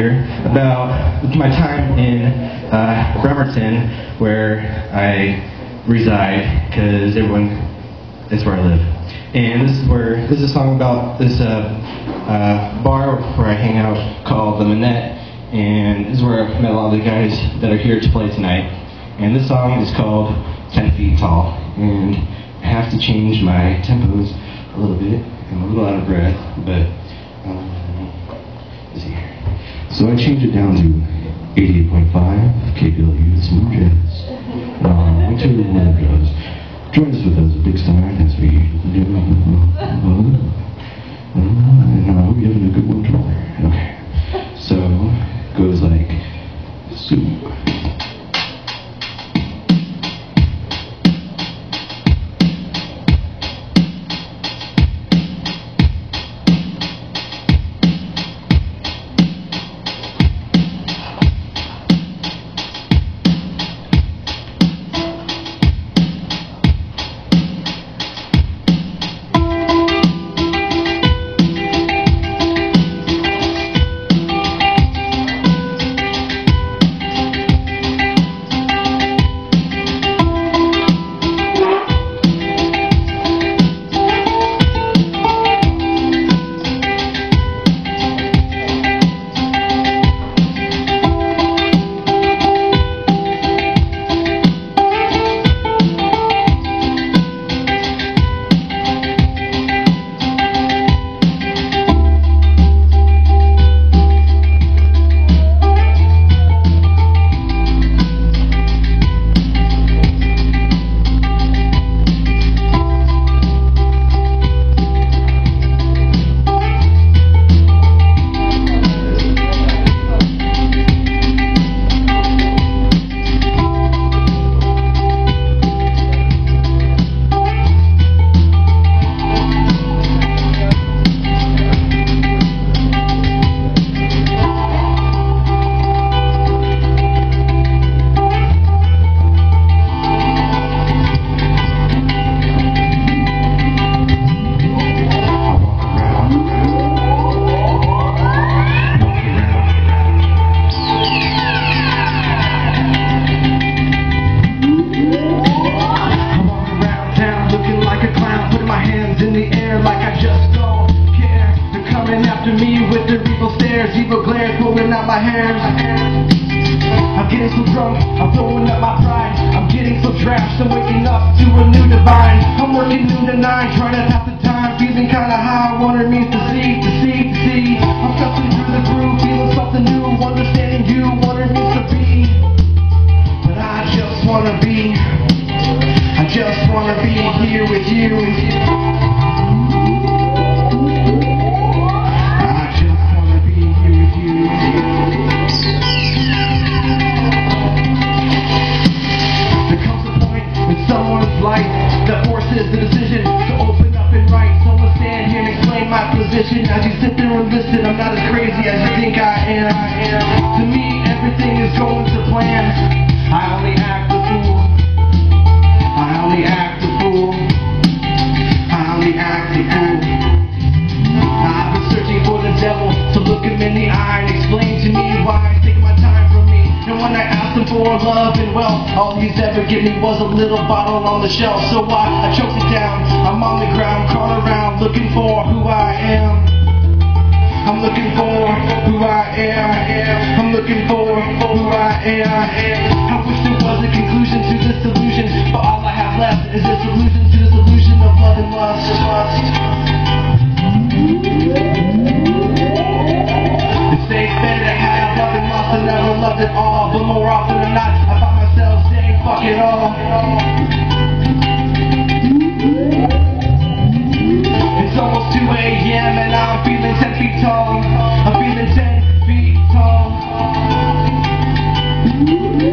here about my time in Bremerton, where I reside, because that's where I live. And this is a song about this bar where I hang out called the Manette, and this is where I've met a lot of the guys that are here to play tonight. And this song is called 10 Feet Tall, and I have to change my tempos a little bit. I'm a little out of breath, but let's see here. So I changed it down to 88.5 KPLU Smooth Jazz. Winter Weather Goes. Join us with us, Big Star, as we do. And I hope you're having a good winter. Okay. So it goes like soup. I'm getting so drunk, I'm throwing up my pride. I'm getting so trashed, I'm waking up to a new divine. I'm working noon to 9, trying to pass the time, feeling kinda high, wondering means to see. I'm cussing through the groove, feeling something new, understanding you, wondering means to be. But I just wanna be here with you. The decision to open up and write. Someone stand here and explain my position. As you sit there and listen, I'm not as crazy as you think I am. To me, everything is going to plan. I only act the fool. I've been searching for the devil to look him in the eye and explain to me why he's taking my time from me. And when I asked him for love and wealth, all he's ever given me was a little bottle on the shelf. So I choked it down. I'm on the ground, crawling around, looking for who I am. I'm looking for who I am. I'm looking for who I am. I wish there was a conclusion to this illusion, but all I have left is this illusion to this illusion of love and lust. It stays better to have love and lost than never loved at all. But more often than not, I find myself saying fuck it all. It's almost 2 a.m. and I'm feeling 10 feet tall. I'm feeling 10 feet tall. I'm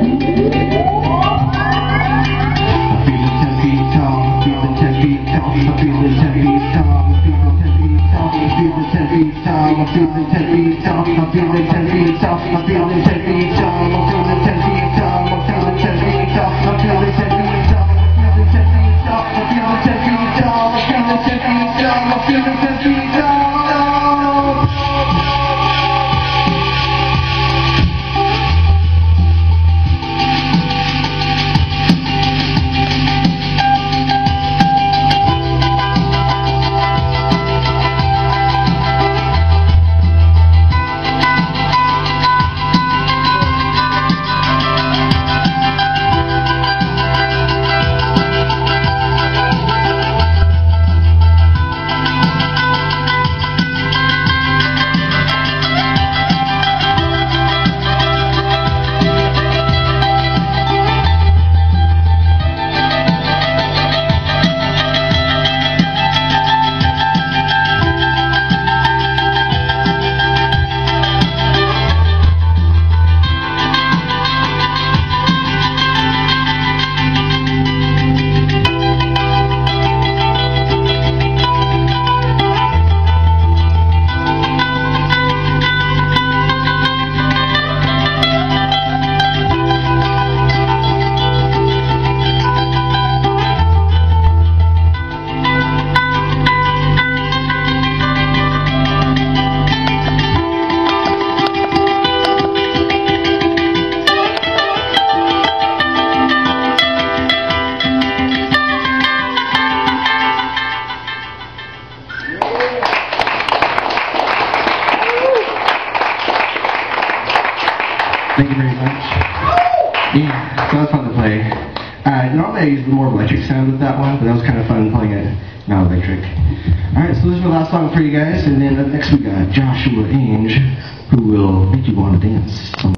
feeling 10 feet tall. I'm feeling 10 feet tall. I'm feeling 10 feet tall. I'm feeling 10 feet tall. I'm feeling 10 feet tall. I'm feeling 10 feet tall. I'm feeling 10 feet tall. I'm feeling 10 feet tall. I'm feeling 10 feet tall. I'm feeling 10 feet tall. I'm feeling 10 feet tall. I'm feeling 10 feet tall. I'm feeling 10 feet tall. I'm feeling 10 feet tall. I'm feeling 10 feet tall. play. Normally I use the more electric sound with that one, but that was kind of fun playing it not electric. Alright, so this is my last song for you guys, and then up next we got Joshua Ainge, who will make you want to dance.